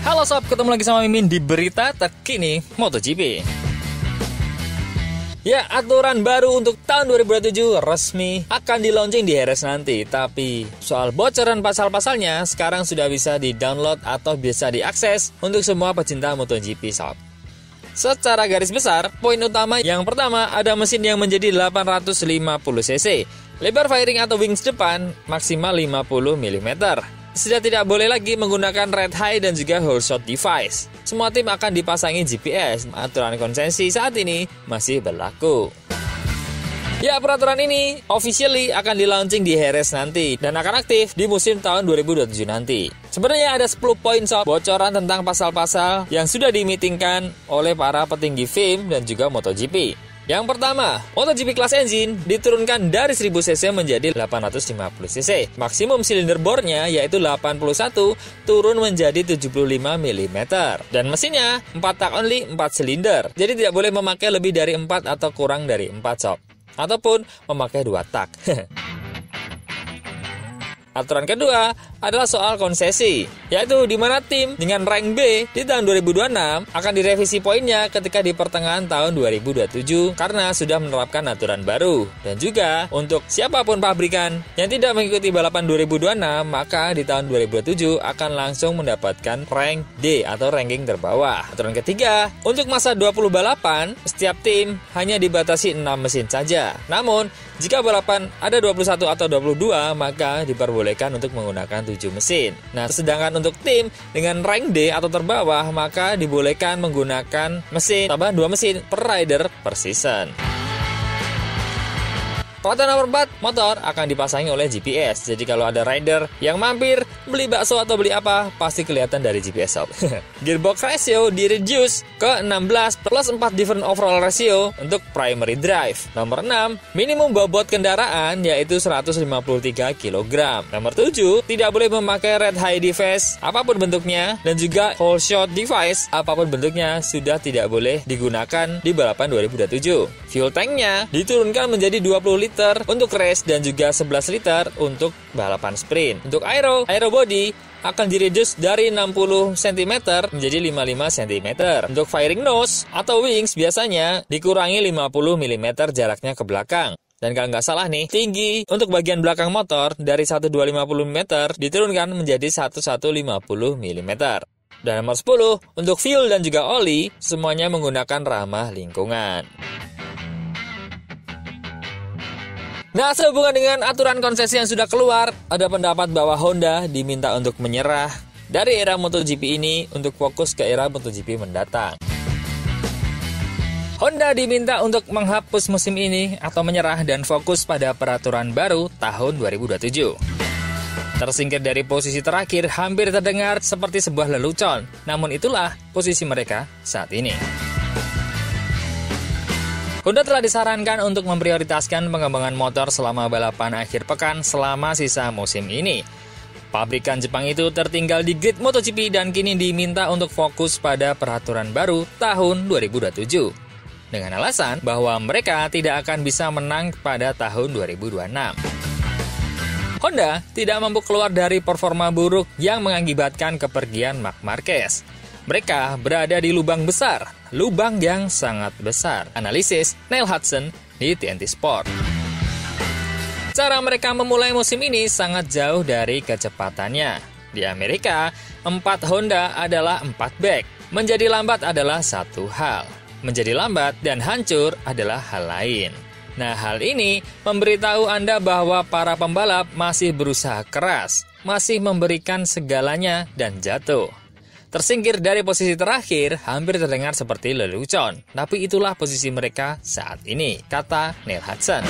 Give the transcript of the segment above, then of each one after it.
Halo sob, ketemu lagi sama Mimin di berita terkini MotoGP. Ya, aturan baru untuk tahun 2027 resmi akan di-launching di Jerez nanti. Tapi soal bocoran pasal-pasalnya sekarang sudah bisa di-download atau bisa diakses untuk semua pecinta MotoGP sob. Secara garis besar, poin utama yang pertama ada mesin yang menjadi 850cc. Lebar fairing atau wings depan maksimal 50 mm. Sudah tidak boleh lagi menggunakan red eye dan juga whole shot device. Semua tim akan dipasangi GPS. Aturan konsesi saat ini masih berlaku. Ya, peraturan ini officially akan di-launching di Jerez nanti dan akan aktif di musim tahun 2027 nanti. Sebenarnya ada 10 poin sob bocoran tentang pasal-pasal yang sudah dimitingkan oleh para petinggi FIM dan juga MotoGP. Yang pertama, MotoGP Class Engine diturunkan dari 1000cc menjadi 850cc. Maksimum silinder bornya yaitu 81 turun menjadi 75 mm. Dan mesinnya 4 tak only 4 silinder. Jadi tidak boleh memakai lebih dari 4 atau kurang dari 4 sob. Ataupun memakai 2 tak. Aturan kedua adalah soal konsesi, yaitu di mana tim dengan rank B di tahun 2026 akan direvisi poinnya ketika di pertengahan tahun 2027 karena sudah menerapkan aturan baru. Dan juga untuk siapapun pabrikan yang tidak mengikuti balapan 2026 maka di tahun 2027 akan langsung mendapatkan rank D atau ranking terbawah. Aturan ketiga, untuk masa 20 balapan setiap tim hanya dibatasi 6 mesin saja. Namun jika balapan ada 21 atau 22 maka diperbolehkan untuk menggunakan 7 mesin. Nah, sedangkan untuk tim dengan rank D atau terbawah maka dibolehkan menggunakan mesin tambahan 2 mesin per rider per season. Peraturan nomor 4, motor akan dipasangi oleh GPS. Jadi kalau ada rider yang mampir beli bakso atau beli apa, pasti kelihatan dari GPS sob. Gearbox ratio di-reduce ke 16 plus 4 different overall ratio untuk primary drive. Nomor 6, minimum bobot kendaraan yaitu 153 kg. Nomor 7, tidak boleh memakai red eye device apapun bentuknya dan juga whole shot device apapun bentuknya sudah tidak boleh digunakan di balapan 2027. Fuel tanknya diturunkan menjadi 20 liter untuk race dan juga 11 liter untuk balapan sprint. Untuk aero body akan direduce dari 60 cm menjadi 55 cm. Untuk firing nose atau wings biasanya dikurangi 50 mm jaraknya ke belakang. Dan kalau nggak salah nih, tinggi untuk bagian belakang motor dari 1250 mm diturunkan menjadi 1150 mm. Dan nomor 10, untuk fuel dan juga oli semuanya menggunakan ramah lingkungan. Nah, sehubungan dengan aturan konsesi yang sudah keluar, ada pendapat bahwa Honda diminta untuk menyerah dari era MotoGP ini untuk fokus ke era MotoGP mendatang. Honda diminta untuk menghapus musim ini atau menyerah dan fokus pada peraturan baru tahun 2027. Tersingkir dari posisi terakhir hampir terdengar seperti sebuah lelucon, namun itulah posisi mereka saat ini. Honda telah disarankan untuk memprioritaskan pengembangan motor selama balapan akhir pekan selama sisa musim ini. Pabrikan Jepang itu tertinggal di grid MotoGP dan kini diminta untuk fokus pada peraturan baru tahun 2027. Dengan alasan bahwa mereka tidak akan bisa menang pada tahun 2026. Honda tidak mampu keluar dari performa buruk yang mengakibatkan kepergian Marc Marquez. Mereka berada di lubang besar, lubang yang sangat besar. Analisis Neil Hudson di TNT Sport. Cara mereka memulai musim ini sangat jauh dari kecepatannya. Di Amerika, 4 Honda adalah 4 bag. Menjadi lambat adalah satu hal. Menjadi lambat dan hancur adalah hal lain. Nah, hal ini memberitahu Anda bahwa para pembalap masih berusaha keras, masih memberikan segalanya dan jatuh. Tersingkir dari posisi terakhir hampir terdengar seperti lelucon, tapi itulah posisi mereka saat ini, kata Neil Hudson.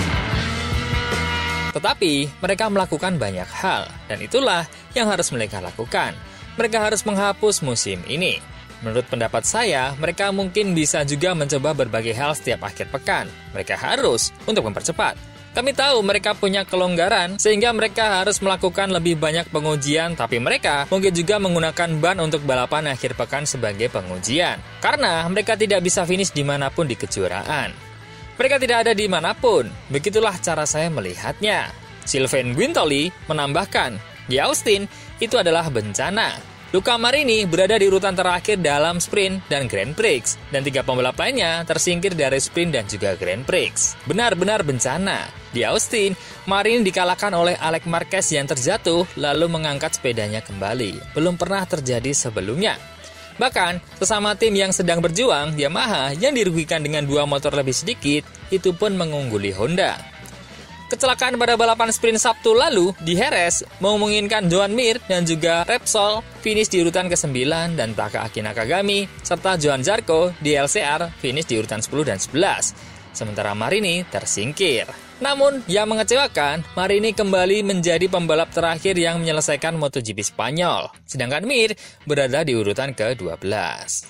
Tetapi mereka melakukan banyak hal, dan itulah yang harus mereka lakukan. Mereka harus menghapus musim ini. Menurut pendapat saya, mereka mungkin bisa juga mencoba berbagai hal setiap akhir pekan. Mereka harus untuk mempercepat. Kami tahu mereka punya kelonggaran sehingga mereka harus melakukan lebih banyak pengujian, tapi mereka mungkin juga menggunakan ban untuk balapan akhir pekan sebagai pengujian. Karena mereka tidak bisa finish dimanapun di kejuaraan. Mereka tidak ada dimanapun, begitulah cara saya melihatnya. Sylvain Guintoli menambahkan, di Austin itu adalah bencana. Luca Marini berada di urutan terakhir dalam sprint dan Grand Prix, dan 3 pembalap lainnya tersingkir dari sprint dan juga Grand Prix. Benar-benar bencana. Di Austin, Marini dikalahkan oleh Alex Marquez yang terjatuh lalu mengangkat sepedanya kembali. Belum pernah terjadi sebelumnya. Bahkan, sesama tim yang sedang berjuang, Yamaha yang dirugikan dengan 2 motor lebih sedikit, itu pun mengungguli Honda. Kecelakaan pada balapan sprint Sabtu lalu di Jerez memungkinkan Joan Mir dan juga Repsol finish di urutan ke-9 dan Taka Aki Nakagami serta Johan Zarco di LCR finish di urutan 10 dan 11. Sementara Marini tersingkir. Namun, yang mengecewakan, Marini kembali menjadi pembalap terakhir yang menyelesaikan MotoGP Spanyol. Sedangkan Mir berada di urutan ke-12.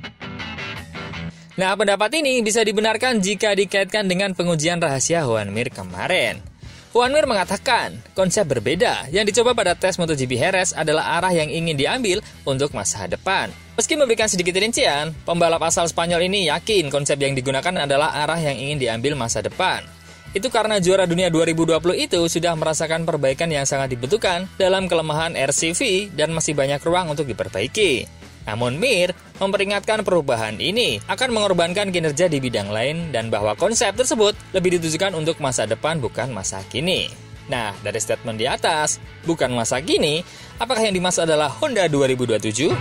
Nah, pendapat ini bisa dibenarkan jika dikaitkan dengan pengujian rahasia Joan Mir kemarin. Joan Mir mengatakan, konsep berbeda yang dicoba pada tes MotoGP Jerez adalah arah yang ingin diambil untuk masa depan. Meski memberikan sedikit rincian, pembalap asal Spanyol ini yakin konsep yang digunakan adalah arah yang ingin diambil masa depan. Itu karena juara dunia 2020 itu sudah merasakan perbaikan yang sangat dibutuhkan dalam kelemahan RCV dan masih banyak ruang untuk diperbaiki. Namun Mir memperingatkan perubahan ini akan mengorbankan kinerja di bidang lain dan bahwa konsep tersebut lebih ditujukan untuk masa depan bukan masa kini. Nah, dari statement di atas, bukan masa kini, apakah yang dimaksud adalah Honda 2027?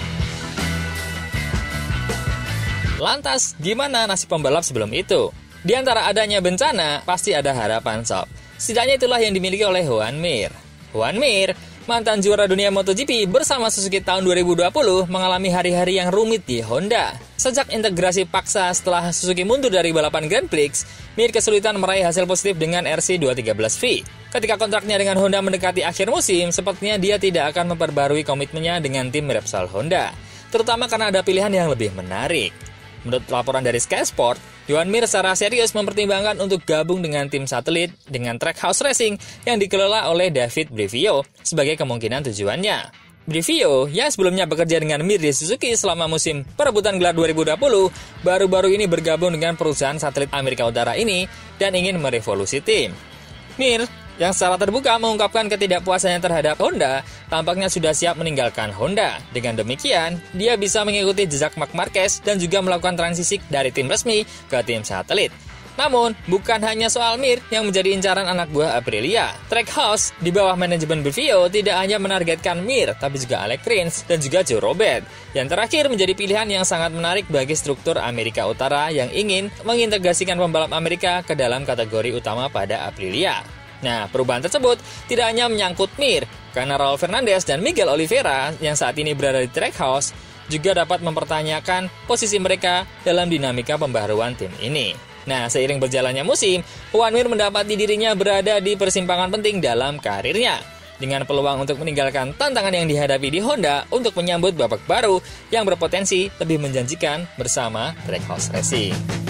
Lantas, gimana nasib pembalap sebelum itu? Di antara adanya bencana, pasti ada harapan sob. Setidaknya itulah yang dimiliki oleh Joan Mir. Joan Mir, mantan juara dunia MotoGP bersama Suzuki tahun 2020 mengalami hari-hari yang rumit di Honda. Sejak integrasi paksa setelah Suzuki mundur dari balapan Grand Prix, Mir kesulitan meraih hasil positif dengan RC213V. Ketika kontraknya dengan Honda mendekati akhir musim, sepertinya dia tidak akan memperbarui komitmennya dengan tim Repsol Honda, terutama karena ada pilihan yang lebih menarik. Menurut laporan dari Sky Sport, Joan Mir secara serius mempertimbangkan untuk gabung dengan tim satelit dengan Trackhouse Racing yang dikelola oleh David Brivio sebagai kemungkinan tujuannya. Brivio, yang sebelumnya bekerja dengan Mir di Suzuki selama musim perebutan gelar 2020, baru-baru ini bergabung dengan perusahaan satelit Amerika Utara ini dan ingin merevolusi tim. Mir, yang secara terbuka mengungkapkan ketidakpuasannya terhadap Honda, tampaknya sudah siap meninggalkan Honda. Dengan demikian, dia bisa mengikuti jejak Marc Marquez dan juga melakukan transisi dari tim resmi ke tim satelit. Namun, bukan hanya soal Mir yang menjadi incaran anak buah Aprilia. Trackhouse di bawah manajemen Brivio tidak hanya menargetkan Mir, tapi juga Alex Rins dan juga Joe Robert. Yang terakhir menjadi pilihan yang sangat menarik bagi struktur Amerika Utara yang ingin mengintegrasikan pembalap Amerika ke dalam kategori utama pada Aprilia. Nah, perubahan tersebut tidak hanya menyangkut Mir, karena Raul Fernandez dan Miguel Oliveira yang saat ini berada di Trackhouse juga dapat mempertanyakan posisi mereka dalam dinamika pembaharuan tim ini. Nah, seiring berjalannya musim, Joan Mir mendapati dirinya berada di persimpangan penting dalam karirnya, dengan peluang untuk meninggalkan tantangan yang dihadapi di Honda untuk menyambut babak baru yang berpotensi lebih menjanjikan bersama Trackhouse Racing.